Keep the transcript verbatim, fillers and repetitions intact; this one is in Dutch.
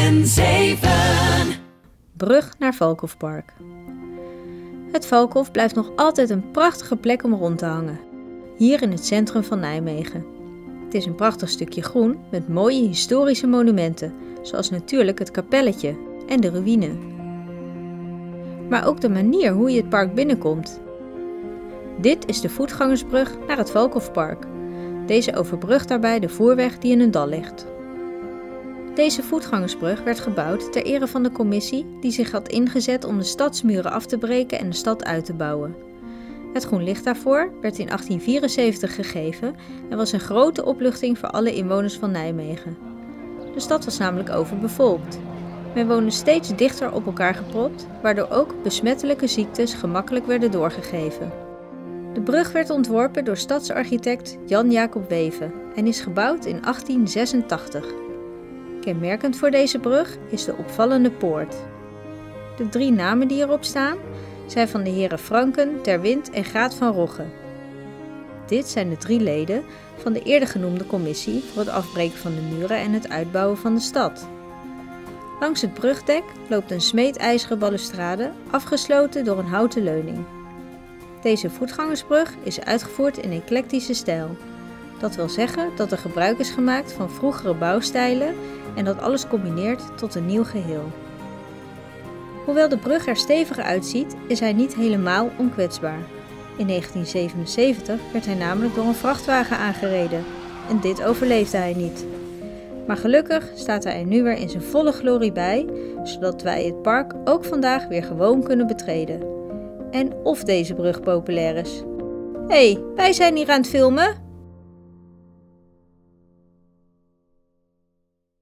N zeven. Brug naar Valkhofpark. Het Valkhof blijft nog altijd een prachtige plek om rond te hangen. Hier in het centrum van Nijmegen. Het is een prachtig stukje groen met mooie historische monumenten, zoals natuurlijk het kapelletje en de ruïne. Maar ook de manier hoe je het park binnenkomt. Dit is de voetgangersbrug naar het Valkhofpark. Deze overbrugt daarbij de voerweg die in een dal ligt. Deze voetgangersbrug werd gebouwd ter ere van de commissie die zich had ingezet om de stadsmuren af te breken en de stad uit te bouwen. Het groen licht daarvoor werd in achttien vierenzeventig gegeven en was een grote opluchting voor alle inwoners van Nijmegen. De stad was namelijk overbevolkt. Men woonde steeds dichter op elkaar gepropt, waardoor ook besmettelijke ziektes gemakkelijk werden doorgegeven. De brug werd ontworpen door stadsarchitect Jan Jacob Weve en is gebouwd in achttien zesentachtig. Kenmerkend voor deze brug is de opvallende poort. De drie namen die erop staan zijn van de heren Franken, Terwind en Graat van Rogge. Dit zijn de drie leden van de eerder genoemde commissie voor het afbreken van de muren en het uitbouwen van de stad. Langs het brugdek loopt een smeedijzeren balustrade afgesloten door een houten leuning. Deze voetgangersbrug is uitgevoerd in eclectische stijl. Dat wil zeggen dat er gebruik is gemaakt van vroegere bouwstijlen en dat alles combineert tot een nieuw geheel. Hoewel de brug er stevig uitziet, is hij niet helemaal onkwetsbaar. In negentien zevenenzeventig werd hij namelijk door een vrachtwagen aangereden en dit overleefde hij niet. Maar gelukkig staat hij er nu weer in zijn volle glorie bij, zodat wij het park ook vandaag weer gewoon kunnen betreden. En of deze brug populair is. Hé, hey, wij zijn hier aan het filmen!